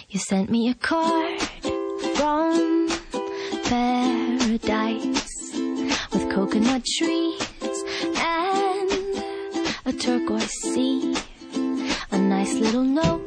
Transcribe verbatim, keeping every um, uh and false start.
You sent me a card from paradise with coconut trees and a turquoise sea. A nice little note